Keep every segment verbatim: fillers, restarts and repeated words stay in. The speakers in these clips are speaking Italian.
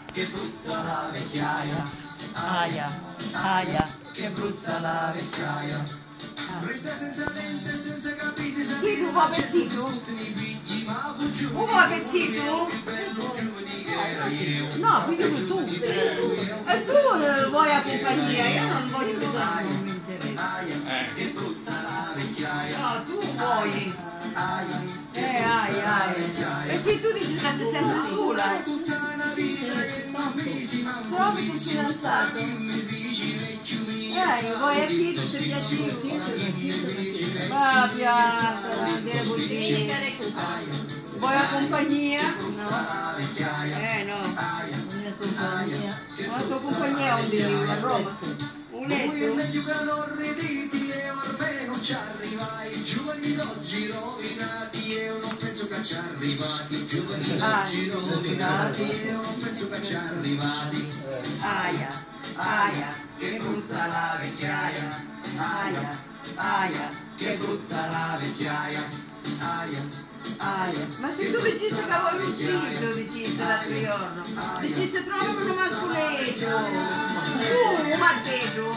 che brutta la vecchiaia. Aia, aia. Che brutta la vecchiaia. Resta senza mente, senza capire, senza Qui tu vuoi pezzito? Un po' pezzito? No, quindi tu. E tu vuoi la compagnia, io non voglio pesare, non mi interessa. Che brutta la vecchiaia. No, tu vuoi. Eh, ai, ai. E qui tu dici che sei sempre sola. Trovi il fidanzato. Eh, vuoi a chi tu sei piaciuto? Va piano, dire così. Vuoi la compagnia? No. Eh no. La compagnia. Ma la tua compagnia è un delirio, la roba. Un letto. Meglio che non riditi e ormai non ci arrivai. I giovani d'oggi rovinati e io non penso che ci arrivati. I giovani d'oggi rovinati e io non penso che ci arrivati. Aia, aia, Che brutta la vecchiaia. aia, aia, Che brutta la vecchiaia. Aia. aia. Ma se tu dicesti che vuoi un zitto, dicesti l'altro giorno. Dicesti trovami un mascoletto. Tu, un martello.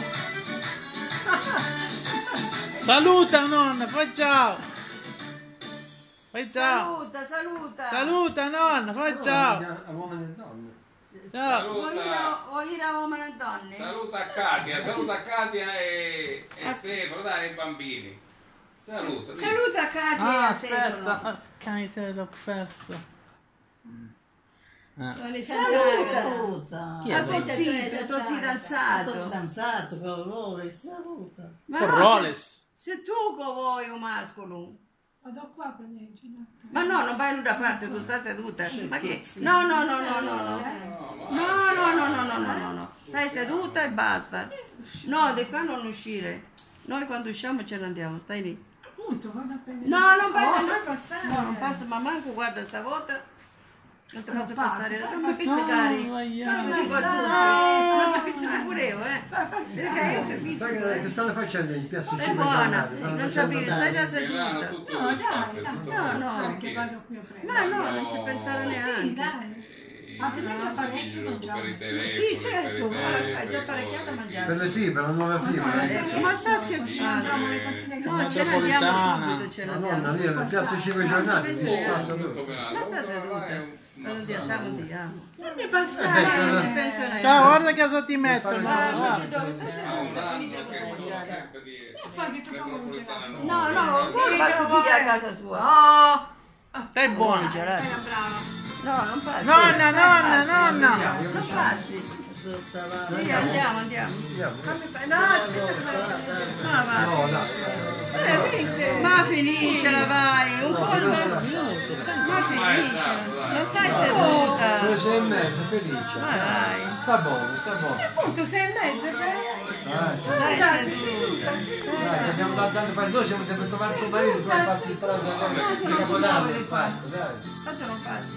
Saluta nonna, fai ciao. Fai ciao. Saluta, saluta. Saluta nonna, fai ciao. A uomini e donne. Ciao. Vuoi ir a- vuoi ir a uomini e donne? Saluta Katia, saluta Katia e, e Stefano, dai, i bambini. Saluta. sì. Saluta Katia Ah, e Stefano. aspetta, Kaiser l'ho perso. Eh. Saluta. Chi è? Ma tuo zitto, tuo Sono fidanzato. fidanzato con loro, saluta. Ma Con no, Rolex. Se, se tu che vuoi un mascolo. Vado qua per leggere. Ma no, non vai da parte, tu stai seduta. Ma che? No, no, no, no, no, no. No, no, no, no, no, no, no, no. Stai seduta e basta. No, di qua non uscire. Noi quando usciamo ce ne andiamo, stai lì. Appunto, vado a prendere. No, non vai Oh, da fai passare. No, non passa, ma manco guarda stavolta. Non ti Non faccio passa, passare, fai non mi passare. pizzicari. Oh, Faccio vai, dico a tutti. vai. Non ti pizzico pure io, eh. Fai passare. Perché io Sai pizzico, che, che eh. state facendo in piazza È cinque buona, giornate? Stanno non facendo sapevi, stai da bene. Milano seduta. tutto No, disfatto, dai, tutto dai, no, sai perché- che vado qui a prendere. Ma no, non ci pensare Sì, neanche. dai. Altrimenti No, apparecchio non giro per i già. telefoni, Sì, per certo, i guarda, telefoni, hai già apparecchiato a per mangiare. Per le fibre, la nuova fibra. eh. Ecco, ma sta scherzando? Trovo le pastiglie che No, sono- ce ne andiamo Metropolitana. subito, ce ne Madonna, andiamo. lì alla piazza cinque giornate Non si ci sta penso. tutto. Ma sta seduta. Quando andiamo, siamo, andiamo. Fammi Eh, passare. Ma non ci penso neanche. Ciao, guarda che cosa ti metto. fare no, una Ma guarda. tutti dove stai Ah, un seduta? anno Finisce che con sono mangiare. sempre di fai che tu come un metropolitana gelato. No, nuova. no, Sì, poi passi però via a vai. casa sua. Oh! Stai buono. No, non passi. Nonna, nonna, nonna. Non passi. Sì, andiamo, andiamo. Fammi fa- No, aspetta che vai. Ma va. No, dai. Ma finiscela, vai. Un po' ma finiscela. Ma stai seduta. Due sei e mezzo, felice. Ma dai. Sta buono, sta buono. Appunto, sei e mezzo, Dai, Stai seduta. dai, abbiamo dato tanto fare. Noi siamo sempre trovati tuo marito, tu hai fatto il pranzo di Capodanno. hai fatto, dai. Faccio non faccio.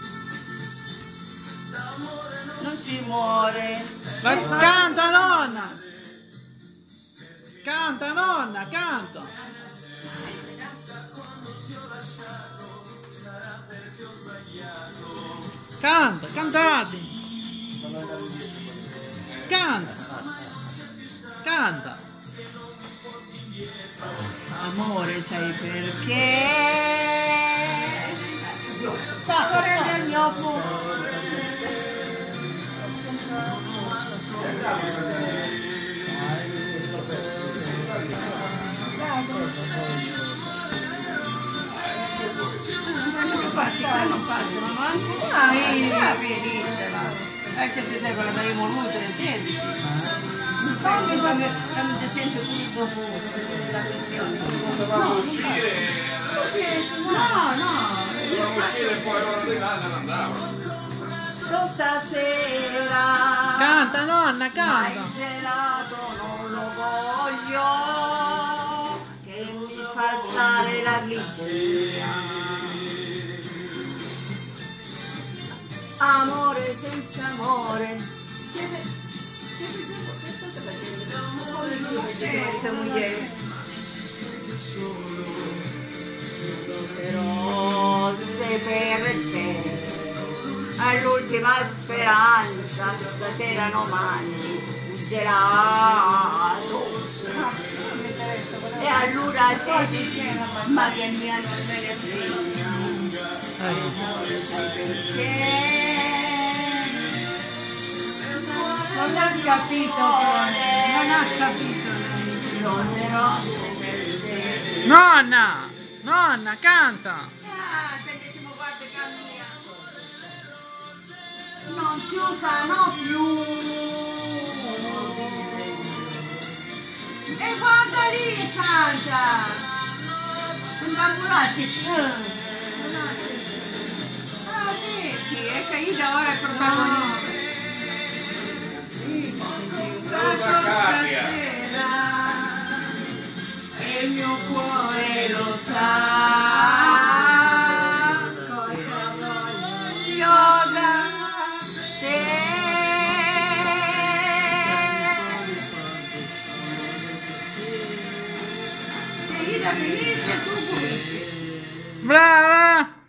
Non si muore. Ma canta nonna. Canta nonna, canta. Canta, cantate. Canta. Canta. Amore, sai perché? Amore del mio cuore. Non passa, non passa, ma anche dai, felice là. È che ti sei quella delle volute, senti. Infatti quando quando ti sento qui dopo la questione. Dovevamo uscire, No, no. dovevamo uscire e poi l'ora di là se ne andava. Tu stasera Canta nonna, ma canta. il gelato non lo voglio, che mi fa alzare la gliceria. Amore senza amore. Siete siete questa moglie. Rose perché all'ultima speranza, stasera non mangi un gelato. E allora sei, ma che mia non me ne frega, perché Non ha capito, non ha capito. tornerò. Nonna! Nonna, canta! Ah, sentissimo, guarda cammina. Non si usano più. E guarda lì, canta. L'ambulante. Ah, sì, sì, è che io ora è protagonista. Saluta Katia. Stasera e il mio cuore lo sa cosa voglio da te. Se Ida finisce tu cominci. Brava!